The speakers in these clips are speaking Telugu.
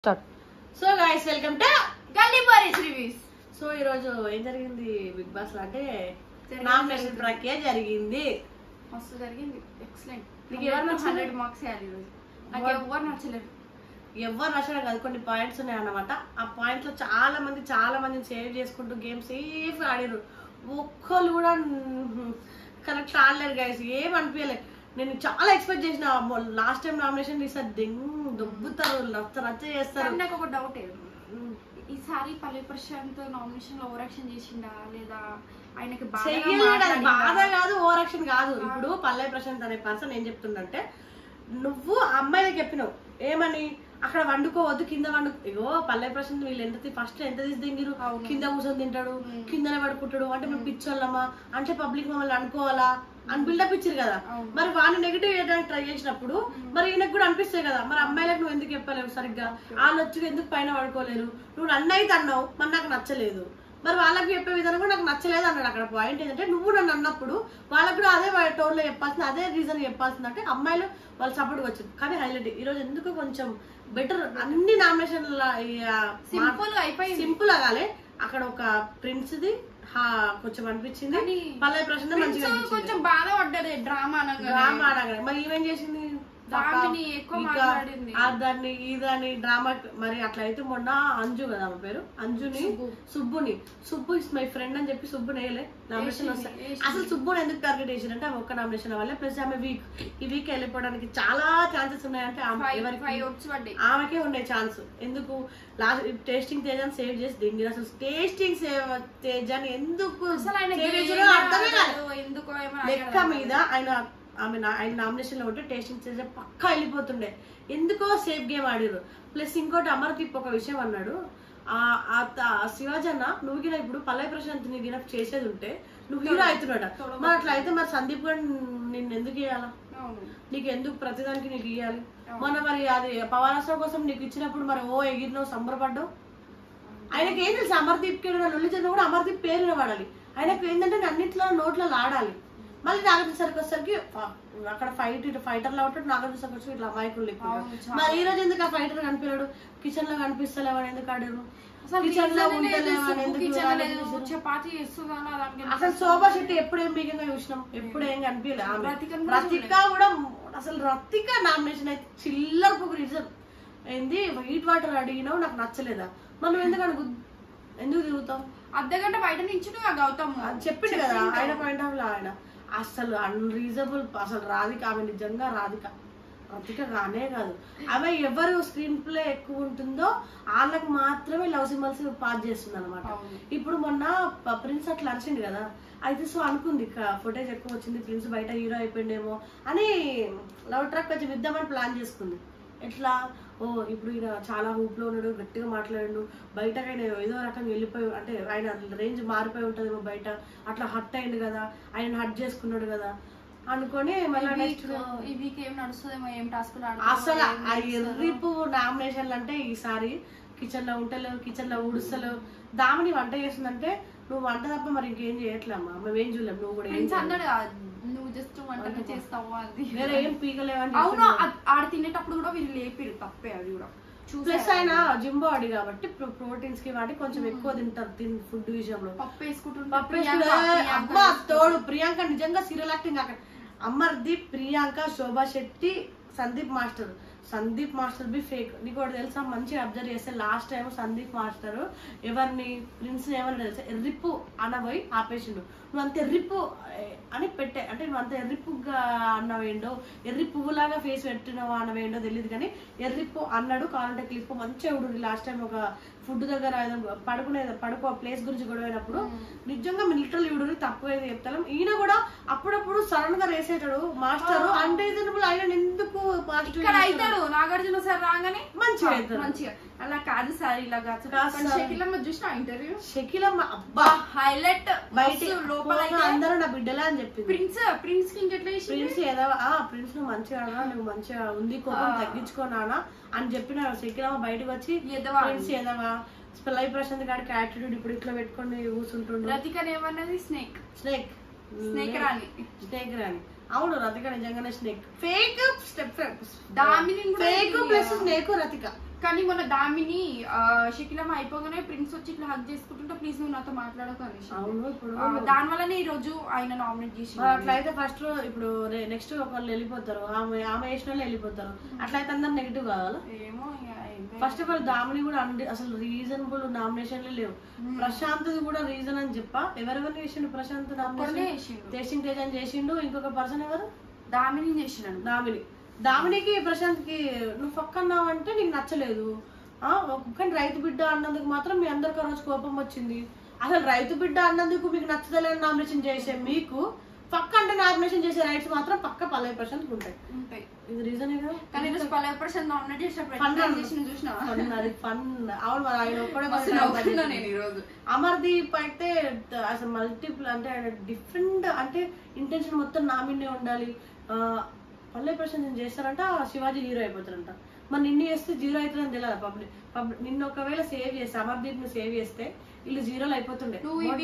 Start. So guys welcome to gullyporis3121. So ఈ రోజు ఏం జరిగింది బిగ్ బాస్ లో అంటే నామినేషన్ ప్రక్రియ జరిగింది. మస్తు జరిగింది. ఎక్సలెంట్. నీకు ఎవరు నచ్చలేదు? 100 మార్క్స్ వేయాలి ఈ రోజు. నాకు ఎవరు నచ్చలేదు. ఎవరు నచ్చడం కాదు, కొన్ని పాయింట్స్ ఉన్నాయి అన్నమాట. ఆ పాయింట్స్ లో చాలా మంది సేవ్ చేసుకుంటూ గేమ్ సేఫ్ ఆడారు. ఒక్కళ్ళు కూడా కరెక్ట్ ఆడలేరు గైస్. ఏం అనిపించలేదు. నేను చాలా ఎక్స్పెక్ట్ చేసిన లాస్ట్ టైం నామినేషన్ ఈసారి దొబ్బుతారు, రచ్చ చేస్తారు. నాకు ఒక డౌట్, ఈసారి పల్లె ప్రశాంత్ నామినేషన్ లో ఓవర్ యాక్షన్ చేసిండా లేదా ఆయనకి బాధ కాదు, ఓవర్ యాక్షన్ కాదు. ఇప్పుడు పల్లె ప్రశాంత్ అనే పర్సన్ ఏం చెప్తుండంటే, నువ్వు అమ్మాయిలకు చెప్పినావు ఏమని, అక్కడ వండుకోవద్దు కింద ఇగో పల్లె ప్రశాంత్ వీళ్ళు ఫస్ట్ ఎంత తీసి దింగిరు, కింద కూర్చొని తింటాడు, కిందనే పడుకుంటాడు అంటే మేము పిచ్చోళ్ళమా అంటే పబ్లిక్ మమ్మల్ని అనుకోవాలా అని బిల్డప్ ఇచ్చారు కదా. మరి వాళ్ళు నెగిటివ్ చేయడానికి ట్రై చేసినప్పుడు మరి ఈయనకు కూడా అనిపిస్తాయి కదా, మరి అమ్మాయిలకు నువ్వు ఎందుకు చెప్పలేవు సరిగ్గా, వాళ్ళు వచ్చి ఎందుకు పైన పడుకోలేరు, నువ్వు నన్ను అయితే అన్నావు మరి నాకు నచ్చలేదు, మరి వాళ్ళకి చెప్పే విధానం కూడా నాకు నచ్చలేదు అన్నాడు. అక్కడ పాయింట్ ఏంటంటే, నువ్వు నన్ను అన్నప్పుడు వాళ్ళకు కూడా అదే టోన్ లో చెప్పాల్సింది, అదే రీజన్ చెప్పాల్సింది. అంటే అమ్మాయిలు వాళ్ళు సపోర్ట్ వచ్చారు. కానీ హైలైట్ ఈ రోజు ఎందుకు కొంచెం బెటర్, అన్ని నామినేషన్ సింపుల్ అగాలే. అక్కడ ఒక ప్రిన్స్ ది కొంచెం అనిపించింది, పల్లె ప్రశ్న మంచిగా కొంచెం బాధ పడ్డది డ్రామా అనగా. మరి ఈవెన్ చేసింది దాన్ని ఇదని డ్రామా. మరి అట్లా అయితే మొన్న అంజు కదా ఆమె పేరు, అంజుని సుబ్బు ఇస్ మై ఫ్రెండ్ అని చెప్పి సుబ్బుని వేయలే నామినేషన్ వస్తాయి. అసలు సుబ్బుని ఎందుకు టార్గెట్ చేసినంటే ఆమె ఒక్క నామినేషన్ వల్లే, ప్లస్ ఆమె ఈ వీక్ వెళ్ళిపోవడానికి చాలా ఛాన్సెస్ ఉన్నాయంటే ఆమెకే ఉండే ఛాన్స్. ఎందుకు లాస్ట్ టేస్టింగ్ తేజ్ అని సేవ్ చేసి దింగి, అసలు టేస్టింగ్ తేజ్ అని ఎందుకు అర్థమే కాదు. లెక్క మీద ఆయన నామినేషన్ లో ఉంటే టేస్టింగ్ చేసే పక్కా వెళ్ళిపోతుండే, ఎందుకో సేఫ్ గేమ్ ఆడిరు. ప్లస్ ఇంకోటి అమర్దీప్ ఒక విషయం అన్నాడు, శివాజీ అన్న నువ్వు గిన ఇప్పుడు పల్లె ప్రశాంత్ ని గిన చేసేది ఉంటే నువ్వు హీరో అవుతున్నాడు, మరి అట్లా అయితే మరి సందీప్ గారు నిన్ను ఎందుకు ఇవ్వాలా, నీకు ఎందుకు ప్రతిదానికి నీకు ఇవ్వాలి, మొన్న మరి అది పవనాశ్రం కోసం నీకు ఇచ్చినప్పుడు మరి ఓ ఎగిరినో సంబరపడ్డావు. ఆయనకి ఏం తెలుసు, అమర్దీప్ కి లొల్లి కూడా అమర్దీప్ పేరున వాడాలి, ఆయనకు ఏంటంటే అన్నింటిలో నోట్లో ఆడాలి. మళ్ళీ నాగార్జున వచ్చేసరికి అక్కడ ఫైటర్ లా ఉంటాడు, నాగార్జున వచ్చి ఇట్లా అమాయకులు లెక్క. మరి ఈ రోజు ఎందుకు ఆ ఫైటర్ కనిపించాడు, కిచెన్ లో కనిపిస్తలేవని ఎందుకు ఆడారు, కిచెన్ లో ఉంటలేవని ఎందుకు, అసలు శోభా శెట్టి ఎప్పుడు ఏం బీగంగా చూసినాం, ఎప్పుడు ఏం కనిపించలేదు. ఆమె రతిక కూడా అసలు రతిక నామినేషన్ అయితే చిల్లర ఒక రీజన్ ఏంది, హీట్ వాటర్ అడిగినావు నాకు నచ్చలేదా, మనం ఎందుకు తిరుగుతాం, అర్ధగంట బయట నుంచి గౌతమ్ చెప్పిండు కదా ఆయన పాయింట్ ఆఫ్ లో. ఆయన అసలు అన్రీజనబుల్, అసలు రాధిక ఆమె నిజంగా రతిక కానే కాదు. ఆమె ఎవరు స్క్రీన్ ప్లే ఎక్కువ ఉంటుందో వాళ్ళకి మాత్రమే లవ్ సింబల్స్ పాస్ చేస్తుంది అనమాట. ఇప్పుడు మొన్న ప్రిన్స్ అట్లా అరిచిండు కదా, అయితే సో అనుకుంది ఫుటేజ్ ఎక్కువ వచ్చింది, ప్రిన్స్ బయట హీరో అయిపోయిండేమో అని లవ్ ట్రాక్ కొంచెం ఇద్దామని ప్లాన్ చేసుకుంది. ఎట్లా ఇప్పుడు ఈయన చాలా హూప్ లో ఉన్నాడు, గట్టిగా మాట్లాడాడు, బయటకు ఆయన ఏదో రకంగా వెళ్ళిపోయి అంటే ఆయన రేంజ్ మారిపోయి ఉంటదేమో బయట, అట్లా హర్ట్ అయింది కదా, ఆయన హర్ట్ చేసుకున్నాడు కదా అనుకొని మళ్ళీ నెక్స్ట్ ఈ వీక్ ఏం నడుస్తుందేమో, ఏం టాస్క్ అసలు ఆ ఎర్రిపు నామినేషన్లు అంటే ఈసారి కిచెన్ లో ఉంటలేవు, కిచెన్ లో ఊడుస్తలేవు. దామిని వంట చేస్తుందంటే నువ్వు వంట తప్ప మరి ఇంకేం చేయట్లేమ్మా, మేమేం చూడలేము, నువ్వు కూడా ఏం నువ్వు జస్ట్ వంటనే చేస్తావు అది వేరే ఏం పీకలేవని. అవును, ఆడ తినేటప్పుడు కూడా వీళ్ళు లేపిరు, తప్పే అది కూడా. ప్లస్ ఆయన జిమ్ బాడీ కాబట్టి ప్రోటీన్స్ కి వాటి కొంచెం ఎక్కువ తింటారు ఫుడ్ విషయంలో. పప్పు వేసుకుంటుంటే అబ్బా తోడు ప్రియాంక నిజంగా సీరియల్ యాక్టింగ్. అక్కడ Amardeep, Priyanka, Shobha Shetty, Sandeep master be fake. నీకు ఒకటి తెలుసా, మంచిగా అబ్జర్వ్ చేస్తే లాస్ట్ టైం సందీప్ మాస్టర్ ఎవరిని ప్రిన్స్ ఏమని తెలుసా, ఎర్రిప్పు అనబోయి ఆపేసిండు. నువ్వు అంత ఎర్రిప్పు అని పెట్టే అంటే నువ్వు అంత ఎర్రిప్పుగా అన్నవేండో, ఎర్రి పువ్వులాగా ఫేస్ పెట్టినవా అన్నవేండో తెలియదు, కానీ ఎర్రిప్పు అన్నాడు. కావాలంటే క్లిప్ మంచిగా ఉడు. లాస్ట్ టైం ఒక ఫుడ్ దగ్గర పడుకో ప్లేస్ గురించి గొడవైనప్పుడు నిజంగా మిలిటరీ ఇవుడు తక్కువ చెప్తాను. ఈయన కూడా అప్పుడప్పుడు సడన్ గా రేసేటాడు మాస్టర్, అన్రీజనబుల్ ఆయన ఎందుకు పాజిటివ్ అవుతాడు. నాగార్జున సార్ రాగానే మంచిగా అలా కాదు సార్ ఇలాగా. షకీలమ్మ చూసిన ఇంటర్వ్యూ, షకీలమ్మ అబ్బా హైలైట్, బయట లోపల అందరూ నా బిడ్డలా అని చెప్పి ప్రిన్స్ కి ఇంకెట్లా ప్రిన్స్ ఏదో ప్రిన్స్ నువ్వు మంచిగా నువ్వు మంచిగా ఉంది, కోపం తగ్గించుకోనా అని చెప్పిన షకీలమ్మ బయటకు వచ్చి ప్రిన్స్ ఏదవా లైవ్ ప్రశాంత్ గారికి యాటిట్యూడ్ ఇప్పుడు ఇట్లా పెట్టుకొని కూర్చుంటుండు. రతిక ఏమన్నది, స్నేక్ రాని. అవును, రతిక నిజంగానే snake, fake step Damini fake plus snake Rathika కానీ మన దామిని షకిలమ్మ అయిపోగానే ప్రిన్స్ వచ్చి ఇట్లా హక్ చేసుకుంటుంటే ప్లీజ్ నువ్వు నాతో మాట్లాడకు అనేసి. అవును, ఇప్పుడు దాని వల్లనే ఈ రోజు ఆయన నామినేట్ చేసి. అట్లయితే ఫస్ట్ లో ఇప్పుడు నెక్స్ట్ ఒకళ్ళు వెళ్ళిపోతారు, ఆమె వేసిన వాళ్ళు వెళ్ళిపోతారు, అట్లయితే అందరు నెగిటివ్ కావాలా? ఏమో ఫస్ట్ ఆఫ్ ఆల్ దామిని కూడా అసలు రీజనబుల్ నామినేషన్లు లేవు. ప్రశాంత్ కూడా రీజన్ అని చెప్పా. ఎవరెవరిని చేసిండు ప్రశాంత్ నామినేషన్? టేస్టింగ్ తేజ్ అని చేసిండు. ఇంకొక పర్సన్ ఎవరు? దామిని చేసినాడు. దామినికి ప్రశాంత్ కి నువ్వు పక్కన్నావు అంటే నీకు నచ్చలేదు. కానీ రైతు బిడ్డ అన్నందుకు మాత్రం మీ అందరికి ఆ రోజు కోపం వచ్చింది. అసలు రైతు బిడ్డ అన్నందుకు మీకు నచ్చదలేని నామినేషన్ చేసే మీకు పక్క అంటే నామినేషన్ చేసే రైట్స్ మాత్రం పక్క పల్లవి ప్రశాంత్ ఉంటాయి. ఇది రీజన్ కదా. కానీ పల్లవి ప్రశాంత్ నామినేట్ చేసినప్పుడు అమర్దీప్ అయితే అసలు మల్టిపుల్ అంటే ఆయన డిఫరెంట్ అంటే ఇంటెన్షన్ మొత్తం నా మీదే ఉండాలి. పల్లవి ప్రశాంత్ చేస్తారంట శివాజీ హీరో అయిపోతారంట. మరి నిన్ను చేస్తే జీరో అవుతుందని తెలియదు పబ్లిక్. నిన్ను ఒకవేళ సేవ్ చేస్తే అమర్దీప్ ని సేవ్ చేస్తే వీళ్ళు జీరోలు అయిపోతుండే.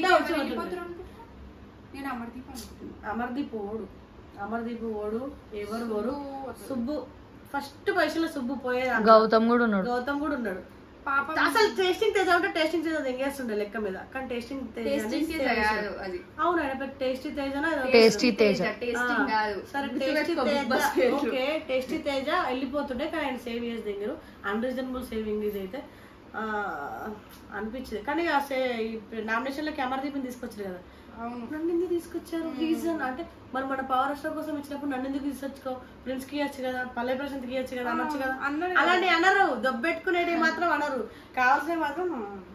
అమర్దీప్ ఓడు ఎవరు ఓడు? సుబ్బు ఫస్ట్ పైసలో సుబ్బు పోయేది. గౌతమ్ కూడా ఉన్నాడు. అసలు టేస్టింగ్ తేజ ఉంటే టేస్టింగ్ తేజ ఎంగేస్తుండే లెక్క మీద. కానీ టేస్టింగ్ తేజ అవును టేస్టీ తేజ సరే టేస్టీ తేజ వెళ్ళిపోతుండే. కానీ ఆయన సేవ్ చేసి దిగారు. అన్రీజనబుల్ సేవింగ్ ఇది అయితే అనిపించింది. కానీ నామినేషన్ లోకి అమర్దీప్ తీసుకొచ్చారు కదా. నన్ను ఎందుకు తీసుకొచ్చారు? రీజన్ అంటే మరి మన పవర్ స్టార్ కోసం ఇచ్చినప్పుడు నన్ను ఎందుకు తీసుకొచ్చుకో? ప్రిన్స్ కి ఇవ్వచ్చు కదా, పల్లవి ప్రశాంత్ కి ఇవ్వచ్చు కదా, అనొచ్చు కదా. అలాంటి అనరు, దొబ్బెట్టుకునేది మాత్రం అనరు. కావాల్సిన మాత్రం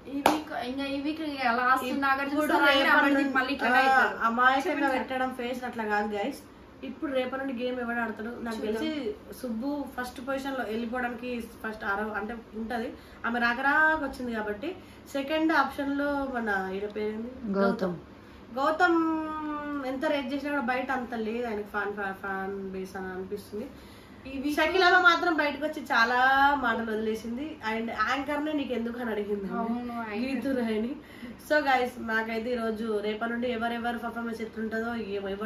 అమాయకంగా పెట్టడం ఫేస్ అట్లా కాదు గైస్. ఇప్పుడు రేపటి నుండి గేమ్ ఎవరు ఆడతాడు నాకు తెలిసి సుబ్బు ఫస్ట్ పొజిషన్ లో వెళ్ళిపోవడానికి ఫస్ట్ అంటే ఉంటది. ఆమె రాకరాక వచ్చింది కాబట్టి సెకండ్ ఆప్షన్ లో మన ఈయన పేరు గౌతమ్ ఎంత రేట్ చేసినా కూడా బయట అంత లేదు ఆయనకి ఫ్యాన్ బేస్ అని అనిపిస్తుంది. షకిలమ్మ మాత్రం బయటకు వచ్చి చాలా మాటలు వదిలేసింది. అండ్ యాంకర్ నే నీకు ఎందుకు అని అడిగింది గీతురాయని. సో గైస్ నాకైతే ఈ రోజు రేపటి నుండి ఎవరెవరు పర్ఫార్మెన్స్ ఎట్లుంటుందో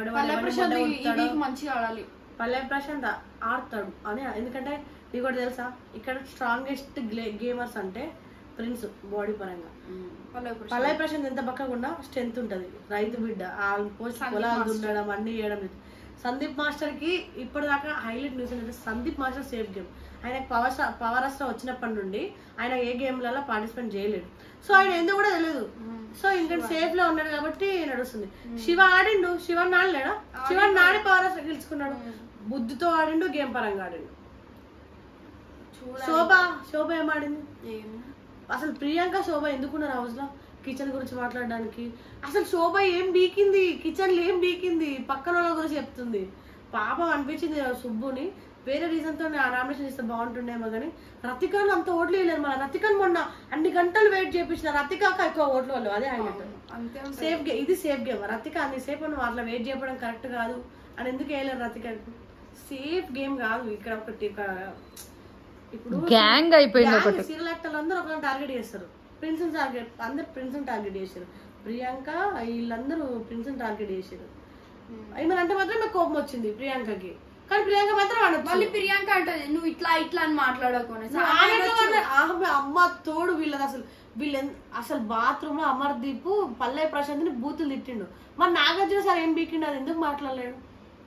పల్లవి ప్రశాంత్ ఆడతాడు అని. ఎందుకంటే నీకు కూడా తెలుసా ఇక్కడ స్ట్రాంగెస్ట్ గేమర్స్ అంటే ప్రిన్స్ బాడీ పరంగా. పల్లవి ప్రశాంత్ ఎంత బక్కకుండా స్ట్రెంత్ ఉంటది. రైతు బిడ్డ ఆల్మోస్ట్ పొలాలు దున్నడం అన్ని చేయడం. సందీప్ మాస్టర్ కి ఇప్పటిదాకా హైలైట్ న్యూస్ ఏంటంటే సందీప్ మాస్టర్ సేఫ్ గేమ్. ఆయన పవర్ స్టార్ వచ్చినప్పటి నుండి ఆయన ఏ గేమ్లలో పార్టిసిపేట్ చేయలేడు. సో ఆయన ఎందుకు కూడా తెలియదు. సో ఇంకా సేఫ్ లో ఉన్నాడు కాబట్టి నడుస్తుంది. శివ ఆడిండు, శివన్ ఆడలేడా? శివన్ ఆడి పవర్ స్టార్ గెలుచుకున్నాడు. బుద్ధితో ఆడిండు, గేమ్ పరంగా ఆడిండు. శోభ ఏం ఆడింది? అసలు ప్రియాంక శోభ ఎందుకున్నారు హౌస్ లో కిచెన్ గురించి మాట్లాడడానికి? అసలు శోభ ఏం బీకింది కిచెన్ లో? ఏం బీకింది? పక్కన వాళ్ళ గురించి చెప్తుంది. పాపం అనిపించింది సుబ్బుని. వేరే రీజన్ తో నామినేషన్ ఇస్తే బాగుంటుండేమో కానీ రతికాను అంత ఓట్లు వేయలేరు. మన రతికాను మొన్న అన్ని గంటలు వెయిట్ చేయించిన రతికాక ఎక్కువ ఓట్లు వాళ్ళు. అదే హైలైట్. సేఫ్ గేమ్ ఇది. Safe game. రతిక అన్ని సేఫ్ నువ్వు అట్లా వెయిట్ చేయడం కరెక్ట్ కాదు అని ఎందుకు వేయలేరు రతికాకు? సేఫ్ గేమ్ కాదు ఇక్కడ. ఒకటి ఇప్పుడు గ్యాంగ్ అయిపోయింది. సీరియల్ యాక్టర్లు అందరూ ఒకరిని టార్గెట్ చేస్తారు. ప్రిన్స్ టార్గెట్ అందరు ప్రిన్స్ టార్గెట్ చేశారు. ప్రియాంక వీళ్ళందరూ ప్రిన్స్ టార్గెట్ చేశారు. ఏమనంటే మాత్రం నాకు కోపం వచ్చింది ప్రియాంకకి. కానీ ప్రియాంక మాత్రం మళ్ళీ ప్రియాంక అంటది నువ్వు ఇట్లా ఇట్లా అని మాట్లాడకుండా అమ్మ తోడు వీళ్ళది. అసలు బాత్రూమ్ లో అమర్దీప్ పల్లవి ప్రశాంత్ ని బూతులు తిట్టిండు. మరి నాగార్జున సార్ ఏం బీకిండు? అది ఎందుకు మాట్లాడలేడు?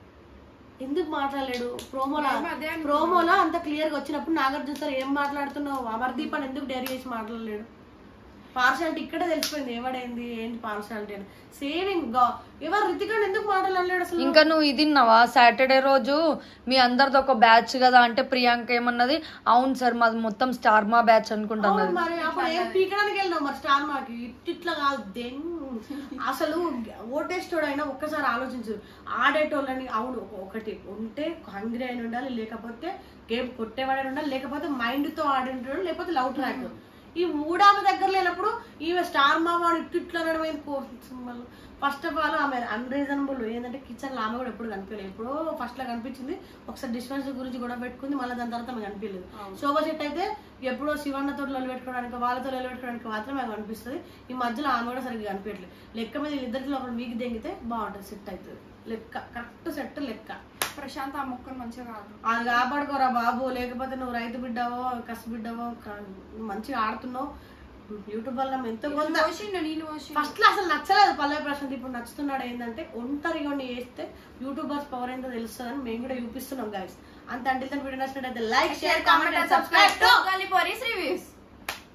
ప్రోమోలో అంత క్లియర్ గా వచ్చినప్పుడు నాగార్జున సార్ ఏం మాట్లాడుతున్నావు అమర్దీప్ అని ఎందుకు డైరీ చేసి మాట్లాడలేడు? పార్షాలిటీ ఇక్కడ తెలిసిపోయింది ఎవడైంది ఏంటి పార్షాలిటీ అని. సేవింగ్ ఎవరు రితికాని ఎందుకు మాట్లాడలేడు అసలు? ఇంకా నువ్వు ఇది విన్నావా? సాటర్డే రోజు మీ అందరిది ఒక బ్యాచ్ కదా అంటే ప్రియాంక ఏమన్నది, అవును సార్ మాది మొత్తం స్టార్ మా బ్యాచ్ అనుకుంటున్నది. మరి అప్పుడు ఏం పీకడానికి వెళ్ళినావు మరి స్టార్ మాకి? ఇట్లా కాదు దెన్ అసలు ఓటేస్టోడు అయినా ఒక్కసారి ఆలోచించు. ఆడేటోళ్ళని అవును ఒకటి ఉంటే హంగ్రీ అయిన ఉండాలి, లేకపోతే గేమ్ కొట్టేవాడని ఉండాలి, లేకపోతే మైండ్ తో ఆడింటాడు, లేకపోతే లవ్ ట్రాక్. ఈ మూడామె దగ్గర లేనప్పుడు ఈమె స్టార్ మామ ఇట్లా ఫస్ట్ ఆఫ్ ఆల్ ఆమె అన్రీజనబుల్. ఏంటంటే కిచెన్ లో ఆమె కూడా ఎప్పుడు కనిపించలేదు. ఎప్పుడో ఫస్ట్ లో కనిపించింది, ఒకసారి డిస్టెన్స్ గురించి కూడా పెట్టుకుంది, మళ్ళీ దాని తర్వాత ఆమె కనిపించలేదు. శోభ చెట్టు అయితే ఎప్పుడో శివన్నతో లొల్లి పెట్టుకోవడానికి వాళ్ళతో లొల్లి పెట్టుకోవడానికి మాత్రమే ఆమె కనిపిస్తుంది. ఈ మధ్యలో ఆమె కూడా సరిగ్గా కనిపించట్లేదు. లెక్క మీద వీళ్ళిద్దరిలో ఒక వీక్ దెంగితే బాగుంటుంది, సెట్ అవుతుంది. లెక్క కరెక్ట్ సెట్ లెక్క. ప్రశాంత్ ఆ మొక్కను మంచిగా కాదు. అది కాపాడుకోరా బాబు, లేకపోతే నువ్వు రైతు బిడ్డవో కసి బిడ్డవో మంచిగా ఆడుతున్నావు. యూట్యూబ్ వల్ల ఎంతో కొంత ఫస్ట్ లో అసలు నచ్చలేదు పల్లవి ప్రశాంత్, ఇప్పుడు నచ్చుతున్నాడు. ఏంటంటే ఒంటరిగా చేస్తే యూట్యూబర్స్ పవర్ ఏంటో తెలుస్తుందని మేము కూడా చూపిస్తున్నాం గైస్. అంత అంటే వీడియో నచ్చినట్టయితే like, share, comment and subscribe to Gullyporis reviews.